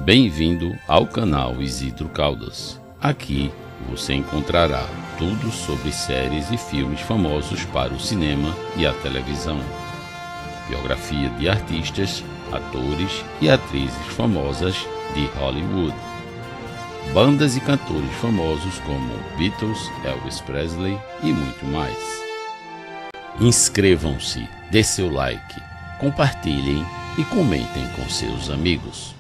Bem-vindo ao canal Isidro Caldas. Aqui você encontrará tudo sobre séries e filmes famosos para o cinema e a televisão. Biografia de artistas, atores e atrizes famosas de Hollywood. Bandas e cantores famosos como Beatles, Elvis Presley e muito mais. Inscrevam-se, dê seu like, compartilhem e comentem com seus amigos.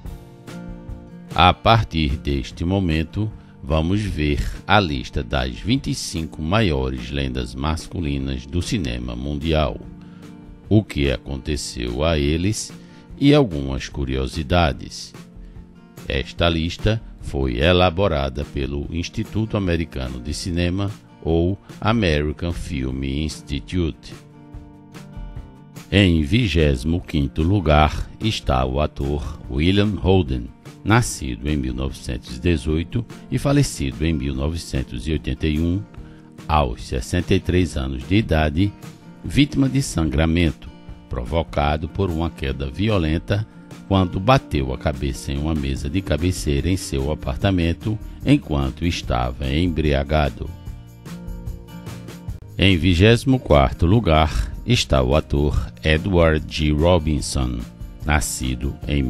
A partir deste momento, vamos ver a lista das 25 maiores lendas masculinas do cinema mundial, o que aconteceu a eles e algumas curiosidades. Esta lista foi elaborada pelo Instituto Americano de Cinema, ou American Film Institute. Em 25º lugar está o ator William Holden, nascido em 1918 e falecido em 1981, aos 63 anos de idade, vítima de sangramento, provocado por uma queda violenta quando bateu a cabeça em uma mesa de cabeceira em seu apartamento enquanto estava embriagado. Em 24º lugar está o ator Edward G. Robinson, nascido em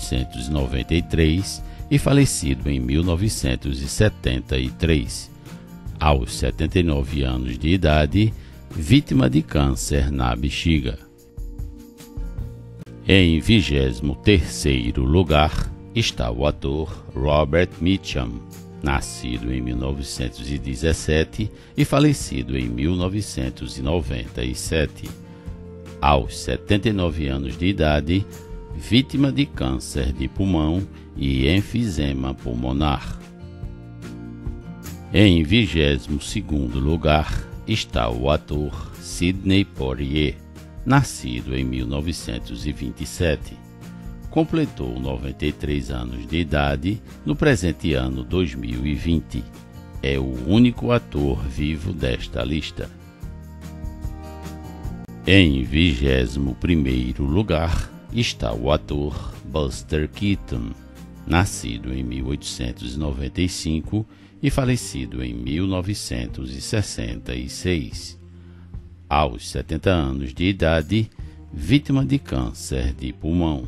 1893 e falecido em 1973, aos 79 anos de idade, vítima de câncer na bexiga. Em 23º lugar está o ator Robert Mitchum, nascido em 1917 e falecido em 1997, aos 79 anos de idade, vítima de câncer de pulmão e enfisema pulmonar. Em 22º lugar está o ator Sidney Poitier, nascido em 1927. Completou 93 anos de idade no presente ano 2020. É o único ator vivo desta lista. Em 21º lugar está o ator Buster Keaton, nascido em 1895 e falecido em 1966. Aos 70 anos de idade, vítima de câncer de pulmão.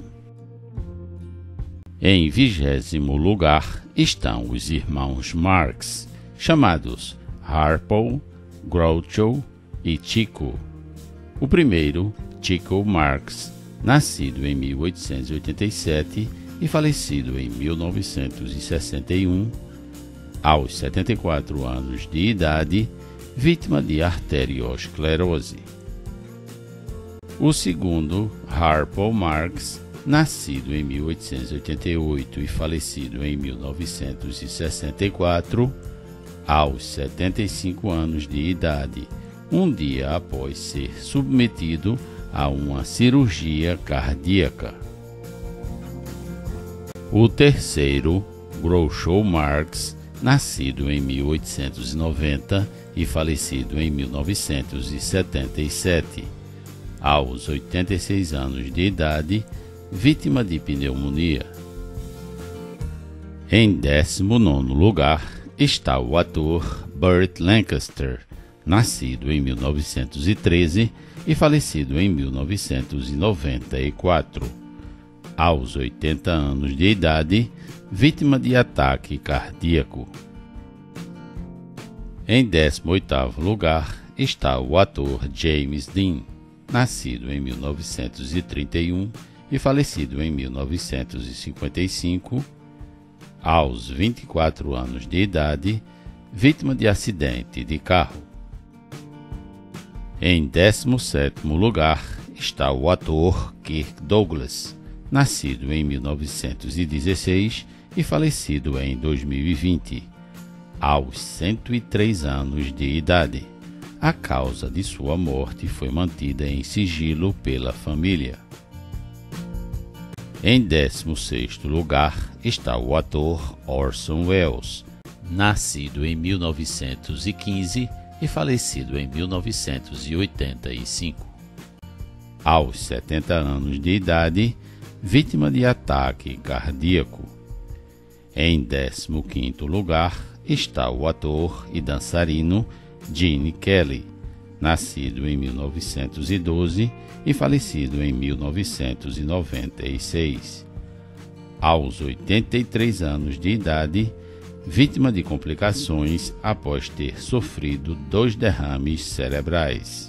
Em 20º lugar estão os irmãos Marx, chamados Harpo, Groucho e Chico. O primeiro, Chico Marx, nascido em 1887 e falecido em 1961, aos 74 anos de idade, vítima de arteriosclerose. O segundo, Harpo Marx, nascido em 1888 e falecido em 1964, aos 75 anos de idade, um dia após ser submetido a uma cirurgia cardíaca. O terceiro, Groucho Marx, nascido em 1890 e falecido em 1977, aos 86 anos de idade, vítima de pneumonia. Em 19º lugar está o ator Burt Lancaster, nascido em 1913 e falecido em 1994, aos 80 anos de idade, vítima de ataque cardíaco. Em 18º lugar está o ator James Dean, nascido em 1931 e falecido em 1955, aos 24 anos de idade, vítima de acidente de carro. Em 17º lugar está o ator Kirk Douglas, nascido em 1916 e falecido em 2020, aos 103 anos de idade. A causa de sua morte foi mantida em sigilo pela família. Em 16º lugar está o ator Orson Welles, nascido em 1915 e falecido em 1985. Aos 70 anos de idade, vítima de ataque cardíaco. Em 15º lugar está o ator e dançarino Gene Kelly, nascido em 1912 e falecido em 1996. Aos 83 anos de idade, vítima de complicações após ter sofrido 2 derrames cerebrais.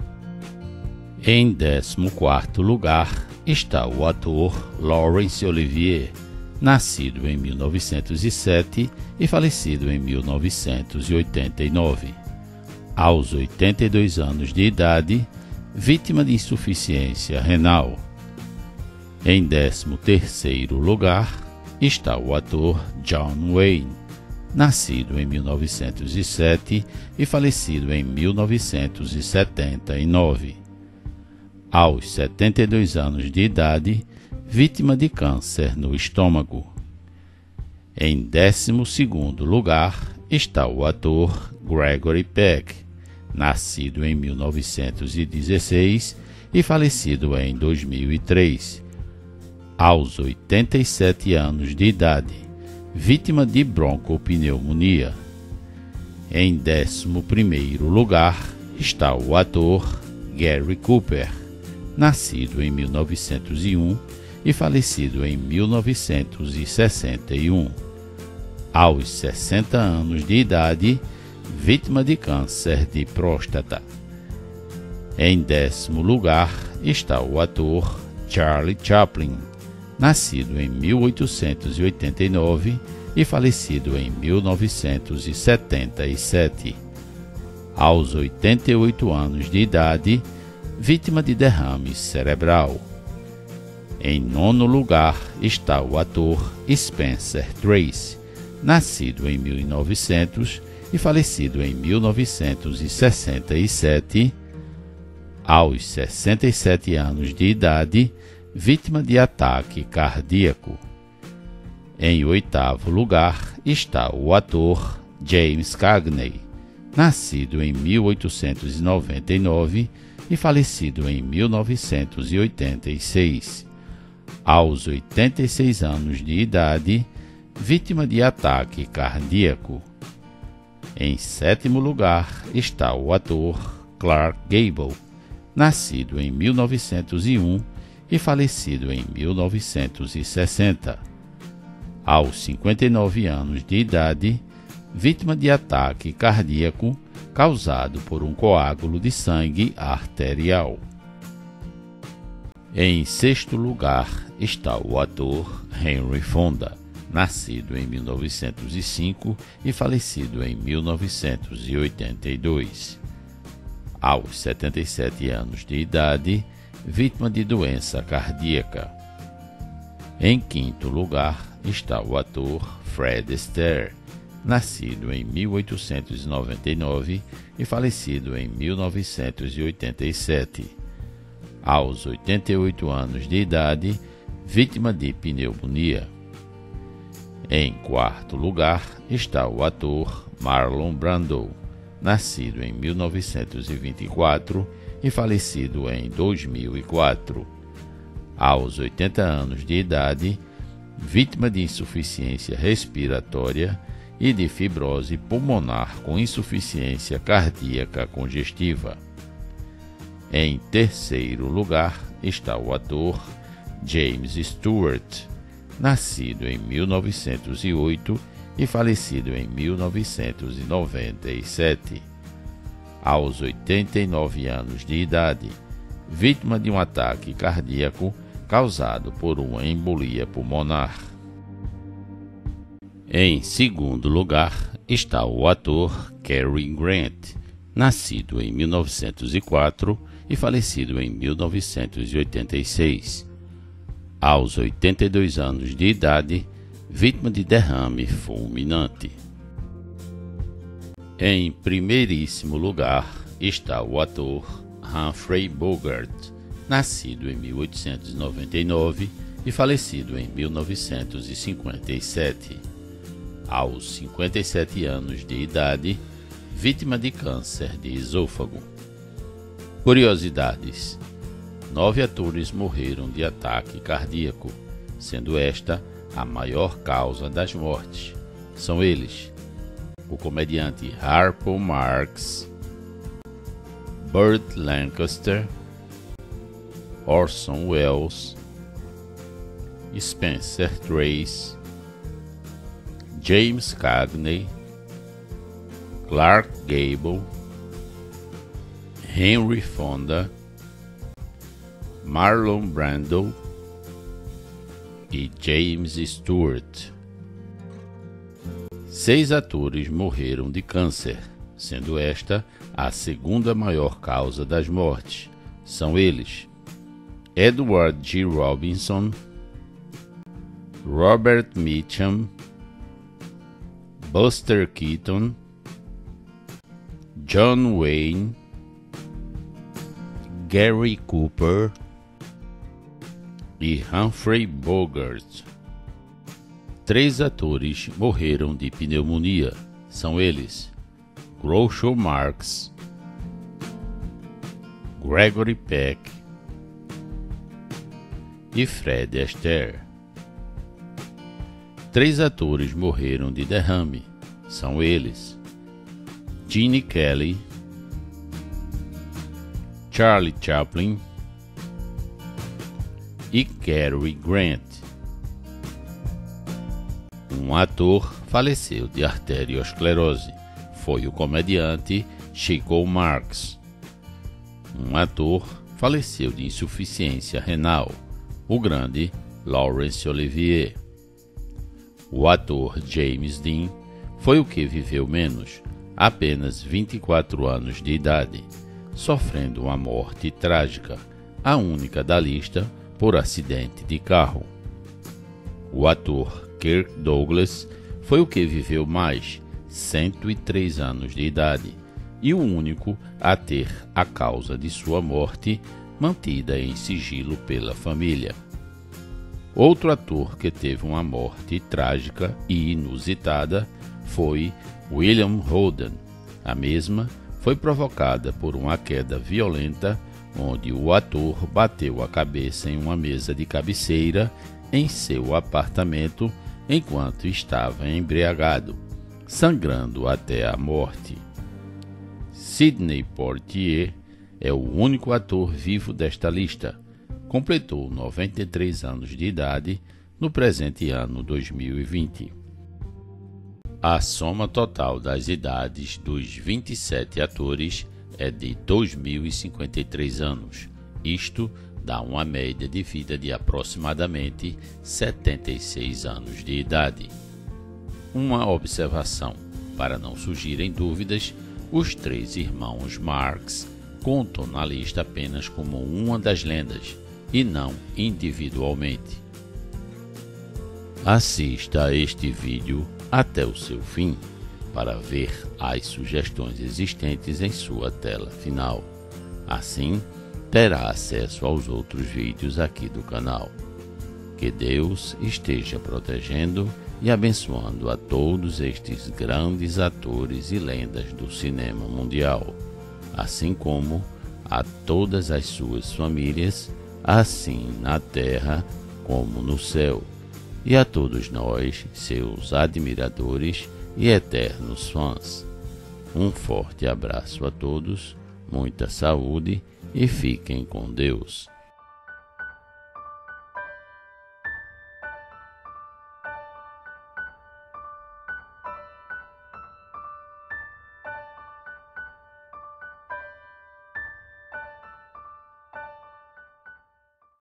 Em 14º lugar está o ator Laurence Olivier, nascido em 1907 e falecido em 1989. Aos 82 anos de idade, vítima de insuficiência renal. Em 13º lugar está o ator John Wayne, nascido em 1907 e falecido em 1979. Aos 72 anos de idade, vítima de câncer no estômago. Em 12º lugar está o ator Gregory Peck, nascido em 1916 e falecido em 2003. Aos 87 anos de idade, vítima de broncopneumonia. Em 11º lugar está o ator Gary Cooper, nascido em 1901 e falecido em 1961. Aos 60 anos de idade, vítima de câncer de próstata. Em 10º lugar está o ator Charlie Chaplin, nascido em 1889 e falecido em 1977. Aos 88 anos de idade, vítima de derrame cerebral. Em 9º lugar está o ator Spencer Tracy, nascido em 1900 e falecido em 1967. Aos 67 anos de idade, vítima de ataque cardíaco. Em 8º lugar está o ator James Cagney, nascido em 1899 e falecido em 1986. Aos 86 anos de idade, vítima de ataque cardíaco. Em 7º lugar está o ator Clark Gable, nascido em 1901 e falecido em 1960. Aos 59 anos de idade, vítima de ataque cardíaco causado por um coágulo de sangue arterial. Em 6º lugar está o ator Henry Fonda, nascido em 1905 e falecido em 1982. Aos 77 anos de idade, vítima de doença cardíaca. Em 5º lugar está o ator Fred Astaire, nascido em 1899 e falecido em 1987. Aos 88 anos de idade, vítima de pneumonia. Em 4º lugar está o ator Marlon Brando, nascido em 1924 e falecido em 2004. Aos 80 anos de idade, vítima de insuficiência respiratória e de fibrose pulmonar com insuficiência cardíaca congestiva. Em 3º lugar está o ator James Stewart, nascido em 1908 e falecido em 1997. Aos 89 anos de idade, vítima de um ataque cardíaco causado por uma embolia pulmonar. Em 2º lugar está o ator Cary Grant, nascido em 1904 e falecido em 1986. Aos 82 anos de idade, vítima de derrame fulminante. Em 1º lugar está o ator Humphrey Bogart, nascido em 1899 e falecido em 1957. Aos 57 anos de idade, vítima de câncer de esôfago. Curiosidades: 9 atores morreram de ataque cardíaco, sendo esta a maior causa das mortes. São eles: o comediante Harpo Marx, Burt Lancaster, Orson Welles, Spencer Tracy, James Cagney, Clark Gable, Henry Fonda, Marlon Brando e James Stewart. 6 atores morreram de câncer, sendo esta a segunda maior causa das mortes. São eles: Edward G. Robinson, Robert Mitchum, Buster Keaton, John Wayne, Gary Cooper e Humphrey Bogart. 3 atores morreram de pneumonia. São eles: Groucho Marx, Gregory Peck e Fred Astaire. 3 atores morreram de derrame. São eles: Gene Kelly, Charlie Chaplin e Cary Grant. Um ator faleceu de arteriosclerose. Foi o comediante Chico Marx. Um ator faleceu de insuficiência renal. O grande Laurence Olivier. O ator James Dean foi o que viveu menos, apenas 24 anos de idade, sofrendo uma morte trágica, a única da lista por acidente de carro. O ator Kirk Douglas foi o que viveu mais, 103 anos de idade, e o único a ter a causa de sua morte mantida em sigilo pela família. Outro ator que teve uma morte trágica e inusitada foi William Holden. A mesma foi provocada por uma queda violenta, onde o ator bateu a cabeça em uma mesa de cabeceira em seu apartamento enquanto estava embriagado, sangrando até a morte. Sidney Poitier é o único ator vivo desta lista. Completou 93 anos de idade no presente ano 2020. A soma total das idades dos 27 atores é de 2.053 anos. Isto dá uma média de vida de aproximadamente 76 anos de idade. Uma observação: para não surgirem dúvidas, os 3 irmãos Marx contam na lista apenas como uma das lendas, e não individualmente. Assista a este vídeo até o seu fim para ver as sugestões existentes em sua tela final. Assim, terá acesso aos outros vídeos aqui do canal. Que Deus esteja protegendo e abençoando a todos estes grandes atores e lendas do cinema mundial, assim como a todas as suas famílias, assim na terra como no céu, e a todos nós, seus admiradores e eternos fãs. Um forte abraço a todos, muita saúde e fiquem com Deus.